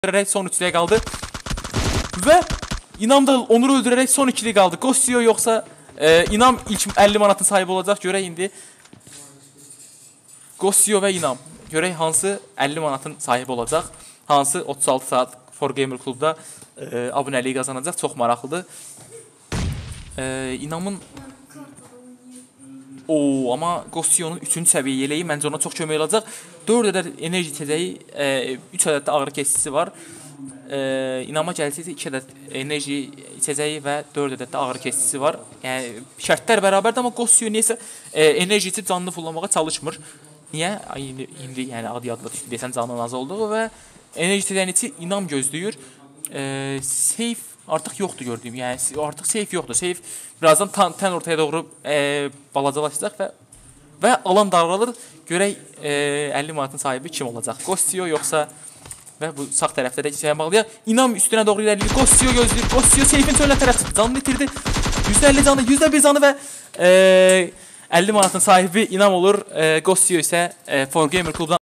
öldürerek son üçlüye kaldı. Ve İnam da Onur'u öldürerek son ikili kaldı. Gossio yoksa İnam ilk 50 manatın sahibi olacaq. Görək indi. Gossio ve İnam. Görək hansı 50 manatın sahibi olacaq. Hansı 36 saat 4Gamer klubda abunəliyi qazanacaq. Çox maraqlıdır. İnamın ama Gossio'nun 3-cü səviyyə yeleyi məncə ona çox kömək olacaq. 4 ədəd enerji içəcəyi, 3 ədəd də ağrı kesicisi var. İnama gəlsə 2 ədəd enerji içəcəyi və 4 ədəd də ağrı kesicisi var. Yəni şərtlər bərabərdir, amma Gossio niyəsə enerji içib canını fullamağa çalışmır. Niyə? İndi yəni adı düşdü desən canının az olduğu və enerji içəcəyini içi İnam gözləyir. Safe artıq yoxdur gördüyüm. Yəni artıq safe yoxdur. Safe birazdan tən ortaya doğru balacalaşacaq və alan daralır. Görək 50 manatın sahibi kim olacaq? Gossio yoxsa və bu sağ tərəfdə də işə bağlayaq. İnam üstünə doğru irəliləyir. Gossio gözləyir. Gossio safe'in çölünə tərəf çıxdı. Canını itirdi. %50 canı, %1 canı və 50 manatın sahibi İnam olur. Gossio isə 4Gamer klubdan